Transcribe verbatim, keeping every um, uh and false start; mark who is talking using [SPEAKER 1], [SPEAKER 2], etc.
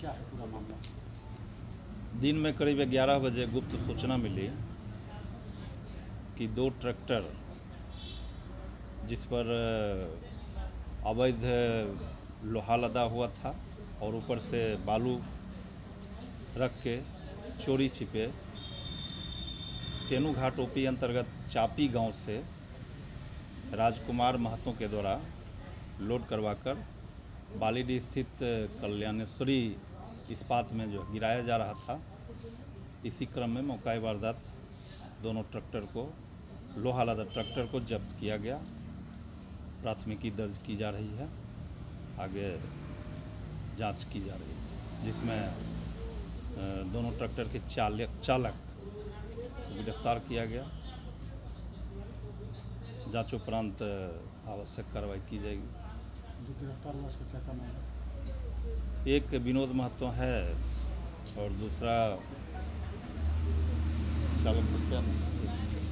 [SPEAKER 1] क्या है पूरा मामला?
[SPEAKER 2] दिन में करीब ग्यारह बजे गुप्त सूचना मिली कि दो ट्रैक्टर जिस पर अवैध लोहा लदा हुआ था और ऊपर से बालू रख के चोरी छिपे तेनूघाट ओपी अंतर्गत चापी गांव से राजकुमार महतो के द्वारा लोड करवाकर बालीडीह स्थित कल्याणेश्वरी इस्पात में जो गिराया जा रहा था। इसी क्रम में मौका वारदात दोनों ट्रैक्टर को लोहा लदा ट्रैक्टर को जब्त किया गया। प्राथमिकी दर्ज की जा रही है, आगे जांच की जा रही है, जिसमें दोनों ट्रैक्टर के चालक चालक गिरफ्तार किया गया। जांच उपरांत आवश्यक कार्रवाई की जाएगी।
[SPEAKER 1] जो गिरफ्तार हुआ उसका क्या क्या नाम है?
[SPEAKER 2] एक विनोद महतो है और दूसरा चालक